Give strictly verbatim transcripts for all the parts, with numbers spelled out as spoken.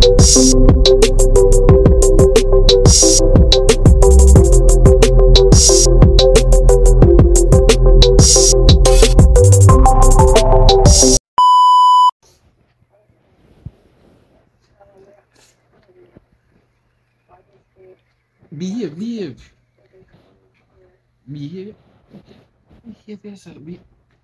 Behave, behave. Behave. Behave yourself. Behave.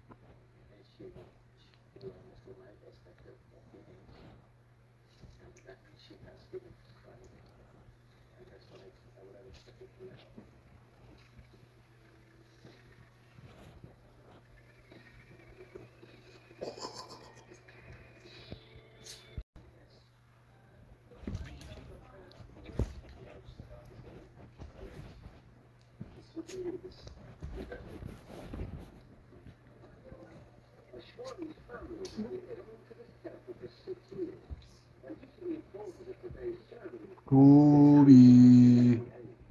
Toby.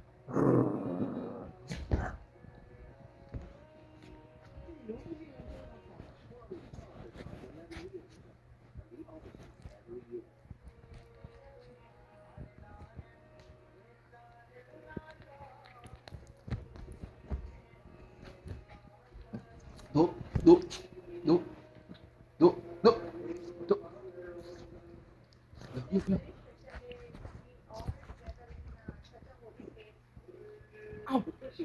No, no, no, no, no, no. No, no. Ow.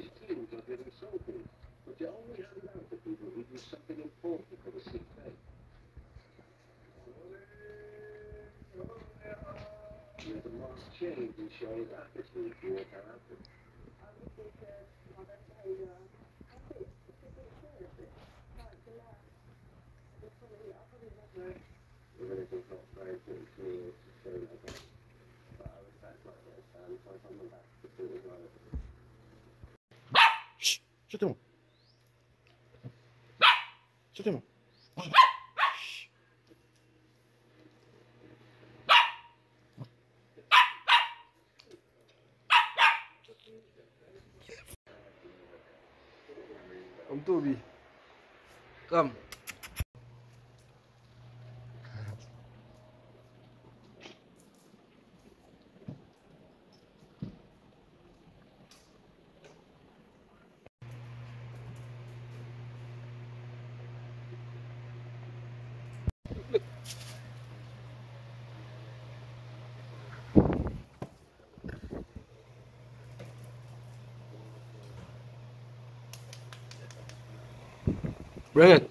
Shh, shut your mouth. Shut your mouth. Come, Toby. Come. Bring it.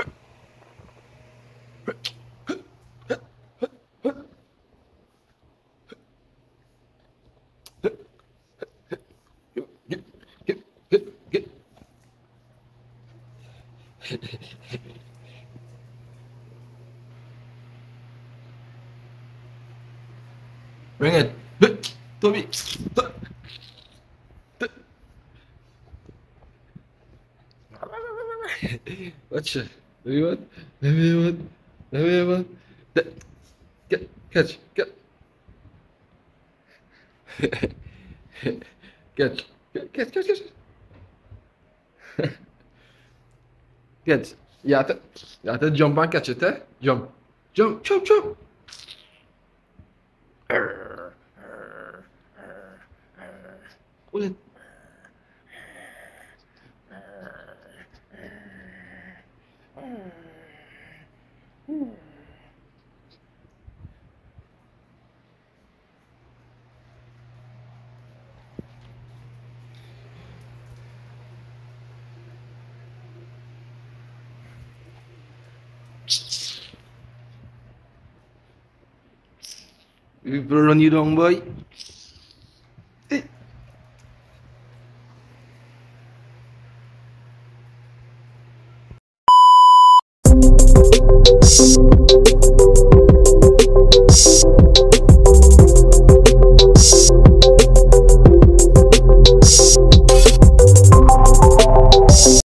Get, get, get, get. Bring it. Toby. Watch it. Everyone. Everyone. Everyone. Get. Catch. Get. Catch. Catch. Catch. Catch. Catch. You have to, you have to jump and catch it, eh? Jump. Jump. Jump. Jump. Pull it. You run you down, boy. Hey.